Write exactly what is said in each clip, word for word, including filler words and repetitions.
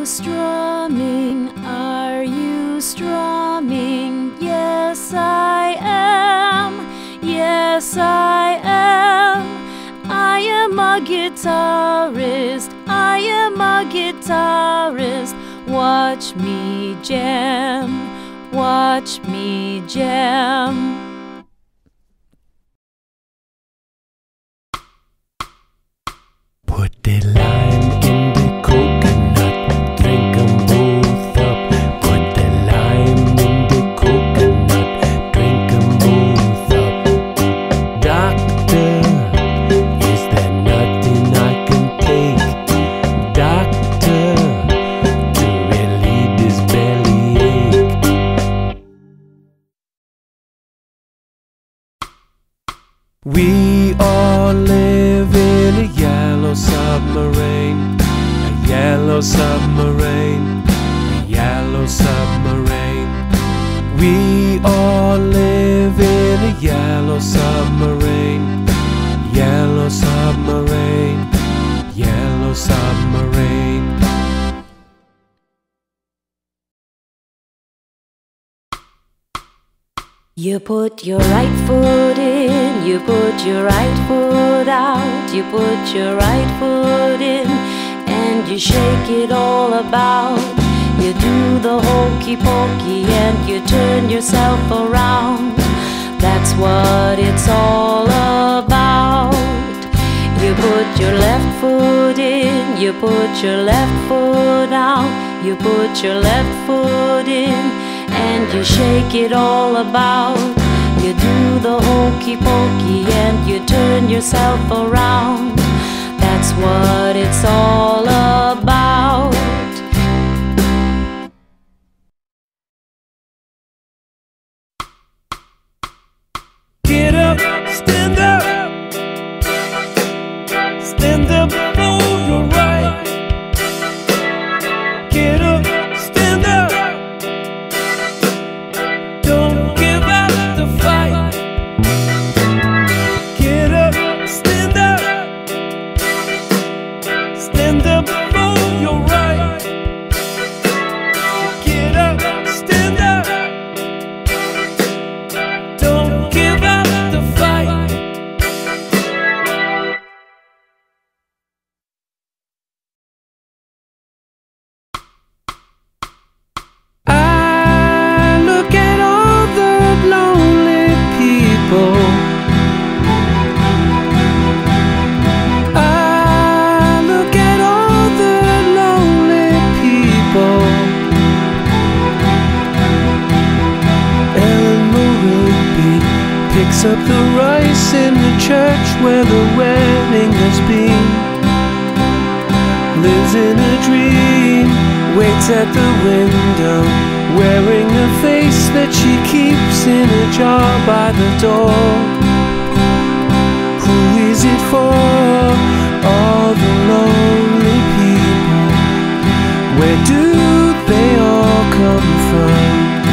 strumming? Are you strumming? Yes, I am. Yes, I am. I am a guitarist. I am a guitarist. Watch me jam. Watch me jam. Put the lime in the coconut, drink 'em both up. Put the lime in the coconut, drink 'em both up. Doctor, is there nothing I can take? Doctor, to relieve this bellyache. We all live in a yellow submarine, a yellow submarine, a yellow submarine. We all live in a yellow submarine, yellow submarine, yellow submarine. You put your right foot in, you put your right foot out, you put your right foot in, and you shake it all about. You do the hokey pokey and you turn yourself around. That's what it's all about. You put your left foot in, you put your left foot out, you put your left foot in, and you shake it all about. You do the hokey pokey and you turn yourself around. That's what it's all about. Get up, stand up, stand up for your right. Get up, stand up, don't give up the fight. Get up, stand up, stand up for your right. Get up, stand up, don't give up the fight. I look at all the lonely people. I look at all the lonely people. Ellen Murray picks up the rice in the church where the wedding has been. Lives in a dream, waits at the window, wearing a face that she keeps in a jar by the door. Who is it for? All the lonely people. Where do they all come from?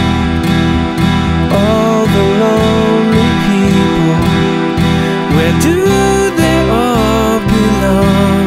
All the lonely people. Where do they all belong?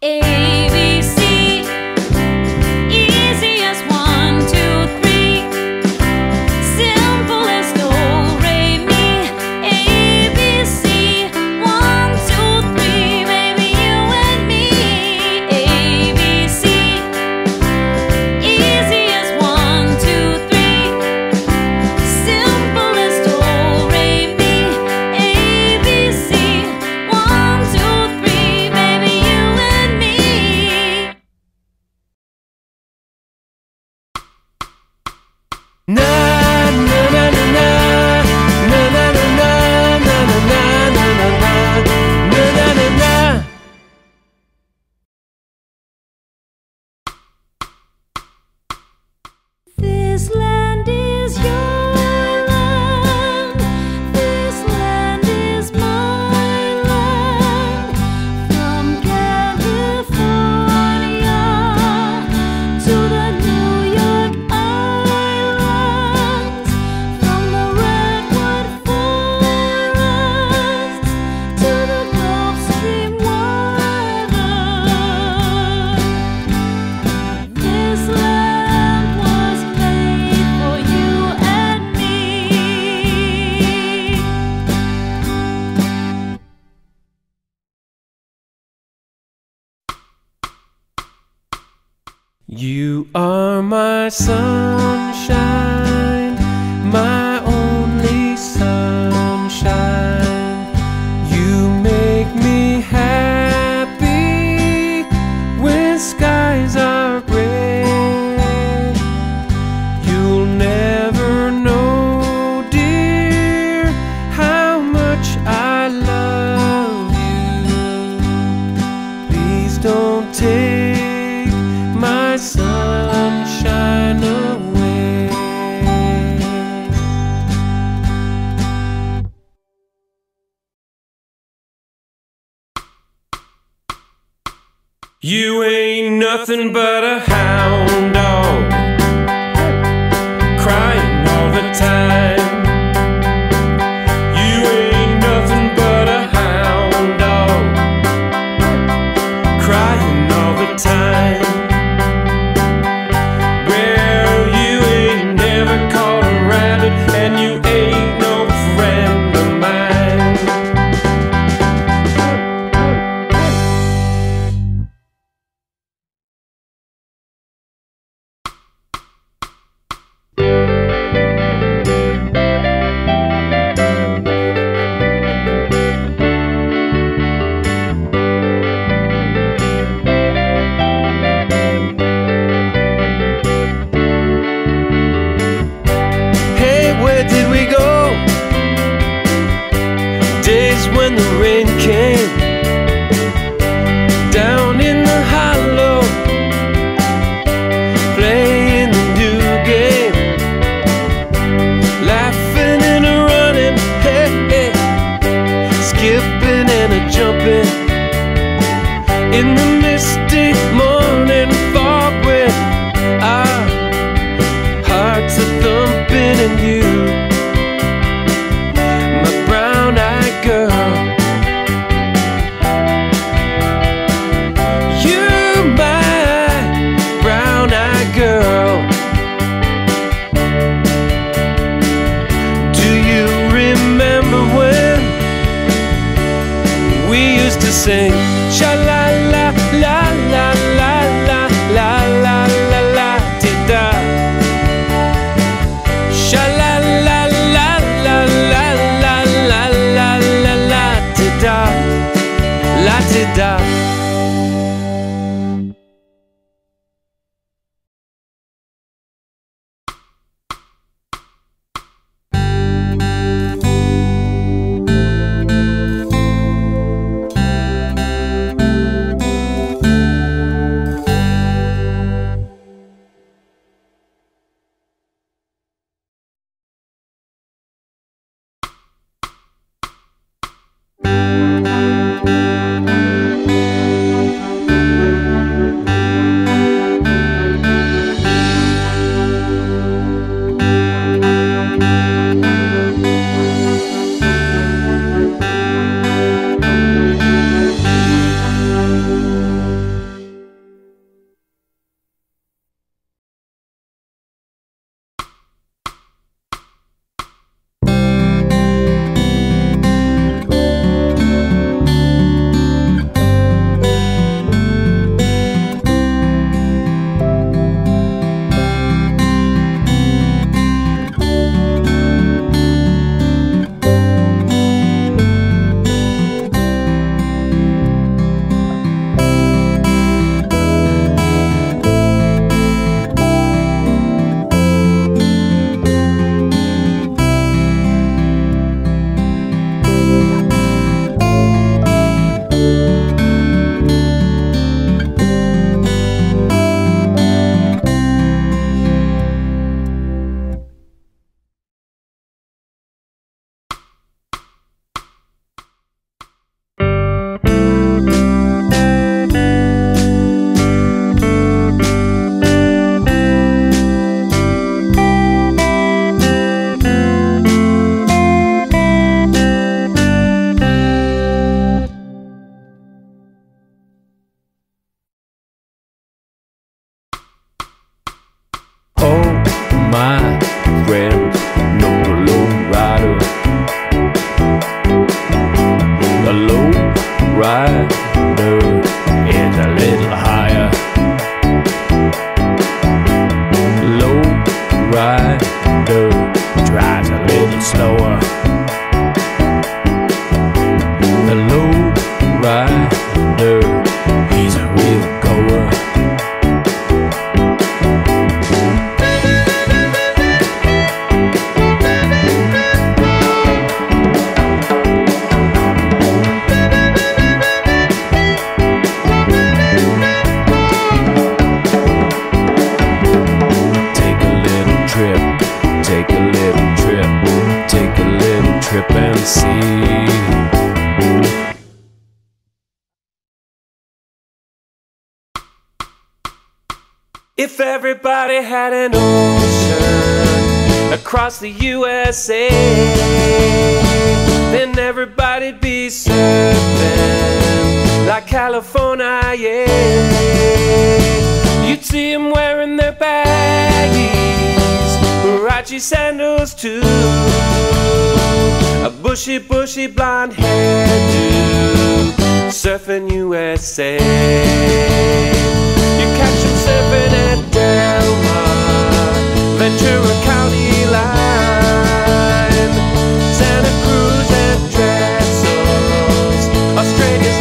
A, B, C, easy as one, two, three, simple as do, re, mi. A, B, C, one, two, three, baby, you and me. A, B, C, easy as one, two, three, simple as do, re, mi. A, B, C, one, two, three, baby, you and me. Na na na na na na na na na na na na na na na na. This land is your land. This land is my land. From California to the New York Islands, from the redwood forests to the Gulf Stream waters. This land was made for you and me. You are my sunshine, my only sunshine. You make me happy when skies are gray. You'll never know, dear, how much I love you. Please don't take my sunshine away. You ain't nothing but a hound dog, crying all the time. You ain't nothing but a hound dog, crying all the time. Well, you ain't never caught a rabbit, and you ain't no friend of mine. Hey, where did we go? Days when the rain came down in the hollow, playing the new game, laughing and a running, hey, hey, skipping and a jumping in the misty morning fog when our hearts are thumping and you, my brown-eyed girl, you, my brown-eyed girl. Do you remember when we used to sing sha la la la la la la la la la la di da, sha la la la la la la la la la la di da, la di da. rider, he's a real goer. Take a little trip, take a little trip and see. If everybody had an ocean across the U S A, then everybody'd be surfing like California, yeah. You'd see them wearing their baggies, Huarache sandals too, a bushy, bushy blonde hairdo, surfing U S A. You catch them surfing at Del Mar, Ventura County line, Santa Cruz and Trestles, Australia's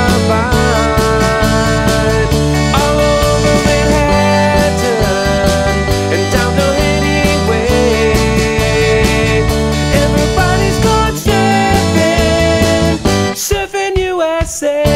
Narrabine, all over Manhattan and down to Say